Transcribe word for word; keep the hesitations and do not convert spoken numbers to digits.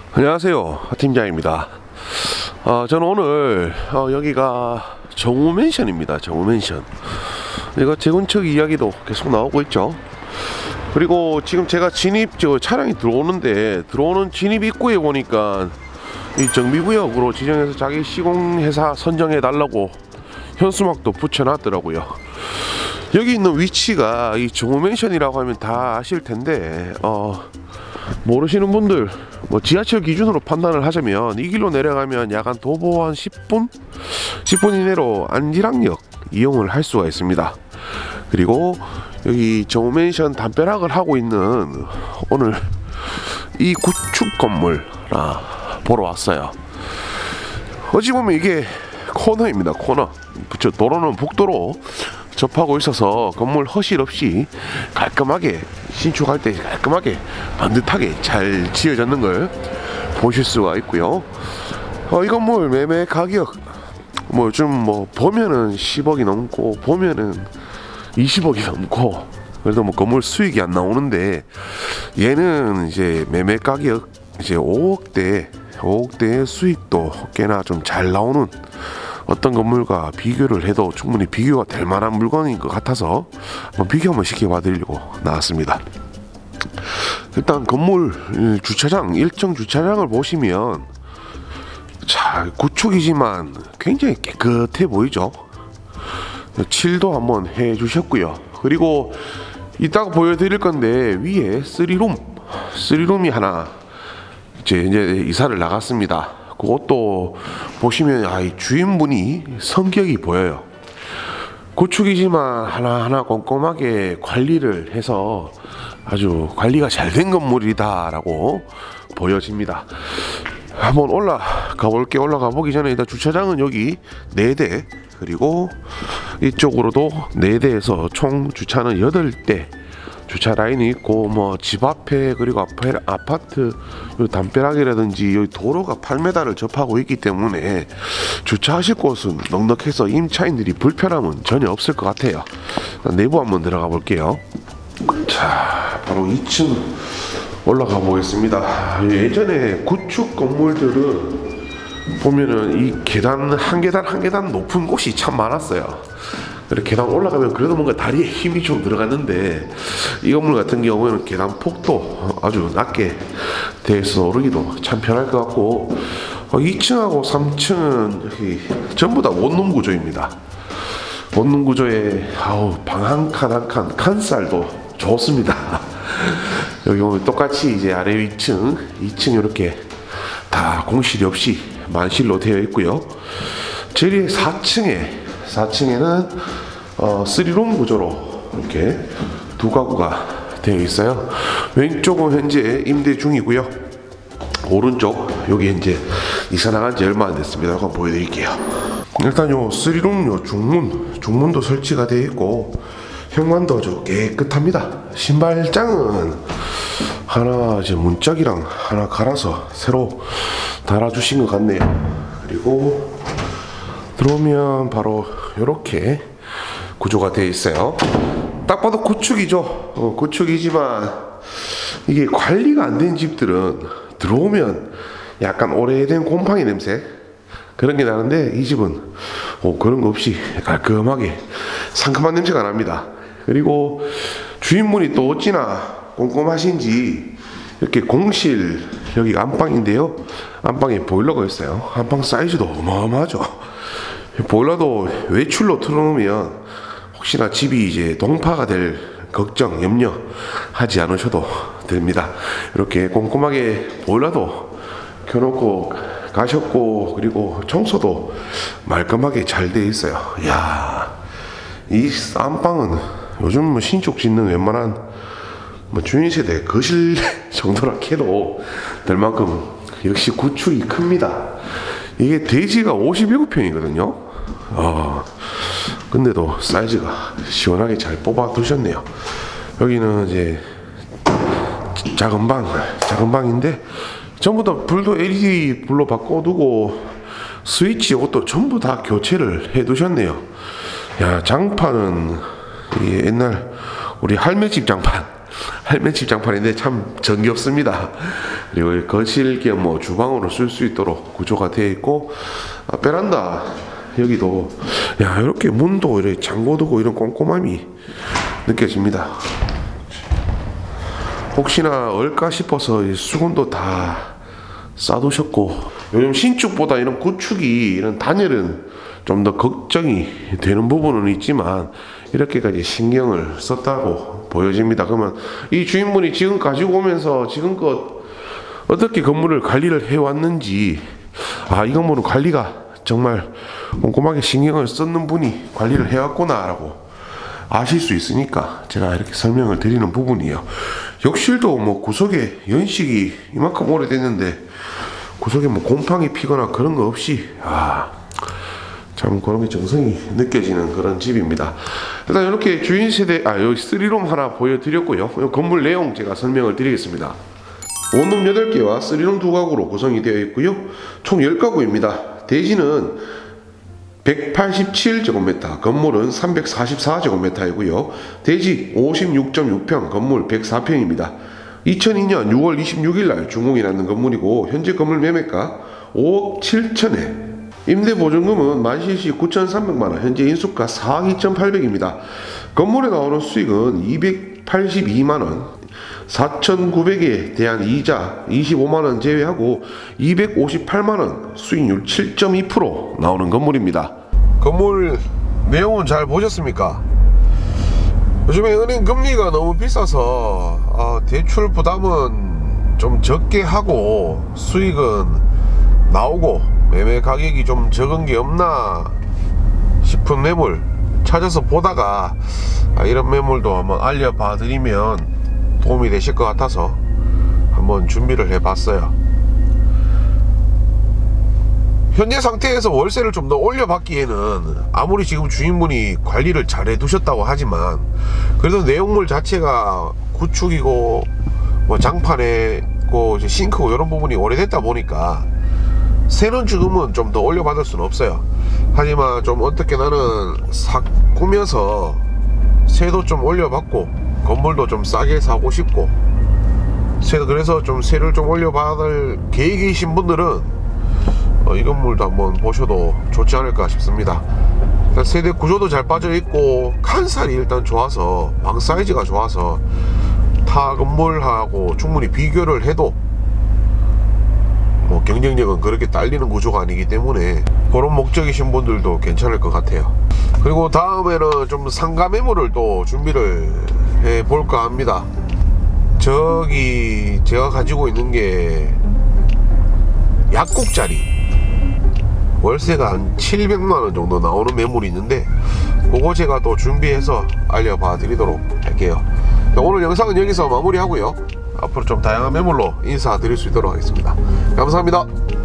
안녕하세요, 팀장입니다. 어, 저는 오늘 어, 여기가 정우맨션입니다. 정우맨션. 이거 재건축 이야기도 계속 나오고 있죠. 그리고 지금 제가 진입 저 차량이 들어오는데 들어오는 진입 입구에 보니까 이 정비구역으로 지정해서 자기 시공회사 선정해 달라고 현수막도 붙여놨더라고요. 여기 있는 위치가 이 정우맨션이라고 하면 다 아실 텐데 어, 모르시는 분들 뭐 지하철 기준으로 판단을 하자면 이 길로 내려가면 약 한 도보 한 십 분? 십 분 이내로 안지락역 이용을 할 수가 있습니다. 그리고 여기 정우맨션 담벼락을 하고 있는 오늘 이 구축 건물 아, 보러 왔어요. 어찌 보면 이게 코너입니다. 코너. 그쵸, 도로는 북도로 접하고 있어서 건물 허실 없이 깔끔하게 신축할 때 깔끔하게 반듯하게 잘 지어졌는 걸 보실 수가 있고요. 어, 이 건물 매매 가격 뭐 요즘 뭐 보면은 십억이 넘고 보면은 이십억이 넘고 그래도 뭐 건물 수익이 안 나오는데 얘는 이제 매매 가격 이제 오억대 오억대의 수익도 꽤나 좀 잘 나오는 어떤 건물과 비교를 해도 충분히 비교가 될 만한 물건인 것 같아서 한번 비교 한번 시켜봐 드리려고 나왔습니다. 일단 건물 주차장 일 층 주차장을 보시면 자 구축이지만 굉장히 깨끗해 보이죠. 칠도 한번 해 주셨고요. 그리고 이따가 보여드릴 건데 위에 쓰리룸 쓰리룸이 하나 이제, 이제 이사를 나갔습니다. 그것도 보시면 아, 이 주인분이 성격이 보여요. 구축이지만 하나하나 꼼꼼하게 관리를 해서 아주 관리가 잘 된 건물이다 라고 보여집니다. 한번 올라가 볼게. 올라가 보기 전에 일단 주차장은 여기 네 대 그리고 이쪽으로도 네 대에서 총 주차는 여덟 대 주차 라인이 있고 뭐 집 앞에 그리고 앞에 아파트 요 담벼락이라든지 여기 도로가 팔 미터를 접하고 있기 때문에 주차하실 곳은 넉넉해서 임차인들이 불편함은 전혀 없을 것 같아요. 내부 한번 들어가 볼게요. 자, 바로 이 층 올라가 보겠습니다. 예전에 구축 건물들은 보면은 이 계단 한 계단 한 계단 높은 곳이 참 많았어요. 이렇게 계단 올라가면 그래도 뭔가 다리에 힘이 좀 들어갔는데 이 건물 같은 경우에는 계단 폭도 아주 낮게 돼서 오르기도 참 편할 것 같고 이 층하고 삼 층은 전부 다 원룸 구조입니다. 원룸 구조에 아우 방 한 칸 한 칸 칸살도 좋습니다. 여기 보면 똑같이 이제 아래 위층 이 층 이렇게 다 공실이 없이 만실로 되어 있고요. 제일 사 층에 사 층에는 어, 쓰리룸 구조로 이렇게 두 가구가 되어 있어요. 왼쪽은 현재 임대 중이고요. 오른쪽 여기 이제 이사 나간 지 얼마 안 됐습니다. 한번 보여드릴게요. 일단 요 쓰리룸 요 중문 중문도 설치가 되어 있고 현관도 아주 깨끗합니다. 신발장은 하나 이제 문짝이랑 하나 갈아서 새로 달아주신 것 같네요. 그리고 들어오면 바로 이렇게 구조가 되어 있어요. 딱 봐도 구축이죠. 어, 구축이지만 이게 관리가 안 된 집들은 들어오면 약간 오래된 곰팡이 냄새 그런 게 나는데 이 집은 어, 그런 거 없이 깔끔하게 상큼한 냄새가 납니다. 그리고 주인분이 또 어찌나 꼼꼼하신지 이렇게 공실 여기 안방인데요. 안방에 보일러가 있어요. 안방 사이즈도 어마어마하죠. 보일러도 외출로 틀어놓으면 혹시나 집이 이제 동파가 될 걱정, 염려 하지 않으셔도 됩니다. 이렇게 꼼꼼하게 보일러도 켜놓고 가셨고 그리고 청소도 말끔하게 잘 되어 있어요. 이야, 이 안방은 요즘 뭐 신축 짓는 웬만한 뭐 주인 세대 거실 정도라 해도 될 만큼 역시 구축이 큽니다. 이게 대지가 오십칠 평이거든요. 어, 근데도 사이즈가 시원하게 잘 뽑아 두셨네요. 여기는 이제 작은 방, 작은 방인데 전부 다 불도 엘이디 불로 바꿔두고 스위치 이것도 전부 다 교체를 해 두셨네요. 야, 장판은 옛날 우리 할매집 장판 헬멧 집장판인데 참 정겹습니다. 그리고 거실 겸 뭐 주방으로 쓸 수 있도록 구조가 되어 있고, 아, 베란다 여기도 야 이렇게 문도 이렇게 잠궈두고 이런 꼼꼼함이 느껴집니다. 혹시나 얼까 싶어서 수건도 다 싸두셨고, 요즘 신축보다 이런 구축이 이런 단열은 좀 더 걱정이 되는 부분은 있지만 이렇게까지 신경을 썼다고 보여집니다. 그러면 이 주인분이 지금 가지고 오면서 지금껏 어떻게 건물을 관리를 해왔는지, 아, 이 건물은 관리가 정말 꼼꼼하게 신경을 썼는 분이 관리를 해왔구나 라고 아실 수 있으니까 제가 이렇게 설명을 드리는 부분이에요. 욕실도 뭐 구석에 연식이 이만큼 오래됐는데 구석에 뭐 곰팡이 피거나 그런 거 없이, 아, 참 그런 게 정성이 느껴지는 그런 집입니다. 일단 이렇게 주인 세대, 아, 여기 쓰리룸 하나 보여드렸고요. 이 건물 내용 제가 설명을 드리겠습니다. 원룸 여덟 개와 쓰리룸 두 가구로 구성이 되어 있고요. 총 열 가구입니다. 대지는 백팔십칠 제곱미터, 건물은 삼백사십사 제곱미터이고요. 대지 오십육 점 육 평, 건물 백사 평입니다. 이천이 년 유월 이십육일 날 준공이 났는 건물이고, 현재 건물 매매가 오억 칠천에, 임대보증금은 만실시 구천삼백만 원, 현재 인수가 사억 이천팔백입니다. 건물에 나오는 수익은 이백팔십이만 원, 사천구백에 대한 이자 이십오만 원 제외하고 이백오십팔만 원, 수익률 칠 점 이 퍼센트 나오는 건물입니다. 건물 내용은 잘 보셨습니까? 요즘에 은행 금리가 너무 비싸서 어, 대출 부담은 좀 적게 하고 수익은 나오고 매매 가격이 좀 적은 게 없나 싶은 매물 찾아서 보다가, 아, 이런 매물도 한번 알려봐 드리면 도움이 되실 것 같아서 한번 준비를 해봤어요. 현재 상태에서 월세를 좀 더 올려받기에는 아무리 지금 주인분이 관리를 잘 해두셨다고 하지만 그래도 내용물 자체가 구축이고 뭐 장판에 고 싱크고 이런 부분이 오래됐다 보니까 새는 주금은 좀 더 올려받을 수는 없어요. 하지만 좀 어떻게 나는 사 꾸며서 새도 좀 올려받고 건물도 좀 싸게 사고 싶고, 새 그래서 좀 새를 좀 올려받을 계획이신 분들은 어, 이 건물도 한번 보셔도 좋지 않을까 싶습니다. 세대 구조도 잘 빠져있고 칸살이 일단 좋아서, 방 사이즈가 좋아서 타 건물하고 충분히 비교를 해도 뭐 경쟁력은 그렇게 딸리는 구조가 아니기 때문에 그런 목적이신 분들도 괜찮을 것 같아요. 그리고 다음에는 좀 상가 매물을 또 준비를 해 볼까 합니다. 저기 제가 가지고 있는 게 약국자리 월세가 한 칠백만 원 정도 나오는 매물이 있는데 그거 제가 또 준비해서 알려봐 드리도록 할게요. 오늘 영상은 여기서 마무리하고요. 앞으로 좀 다양한 매물로 인사드릴 수 있도록 하겠습니다. 감사합니다.